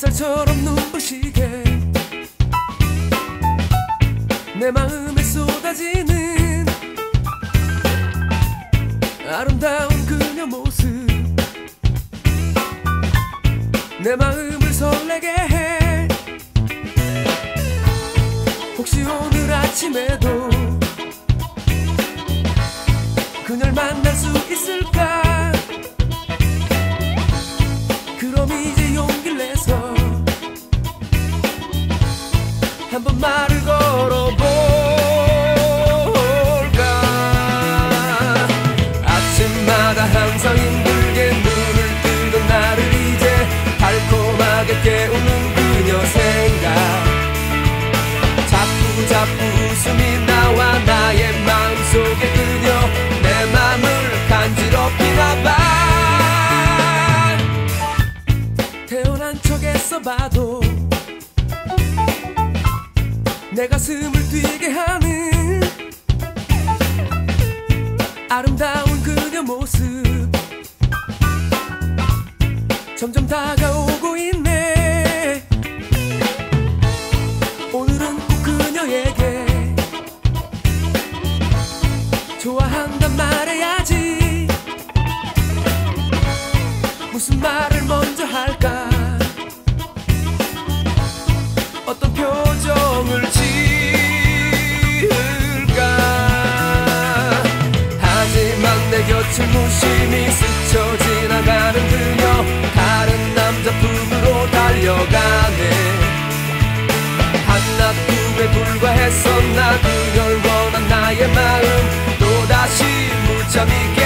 햇살처럼 눈부시게 내 마음에 쏟아지는 아름다운 그녀 모습, 내 마음을 설레게 해. 혹시 오늘 아침에도 그녀를 만날 수 있을까? 그럼 이제 용기를 내서 한번 말을 걸어볼까? 아침마다 항상 힘들게 눈을 뜨던 나를 이제 달콤하게 깨우는 그녀 생각, 자꾸 웃음이 나와 나의 마음속에 그녀 내 맘을 간지럽히나 봐. 태어난 척에서 봐도 내 가슴을 뛰게 하는 아름다운 그녀 모습, 점점 다가오고 있네. 오늘은 꼭 그녀에게 좋아한단 말해야지. 무슨 말을 먼저 할까? 어떤 표정을 지을까? 하지만 내 곁을 무심히 스쳐 지나가는 그녀, 다른 남자 품으로 달려가네. 한낮 꿈에 불과했었나 그녀를 원한 나의 마음, 또다시 무참히